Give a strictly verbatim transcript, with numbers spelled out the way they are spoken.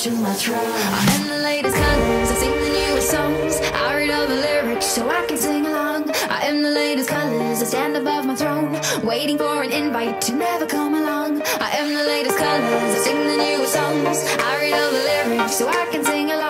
to my throne. I am the latest colors, I sing the newest songs. I read all the lyrics so I can sing along. I am the latest colors, I stand above my throne, waiting for an invite to never come along. I am the latest colors, I sing the newest songs. I read all the lyrics so I can sing along.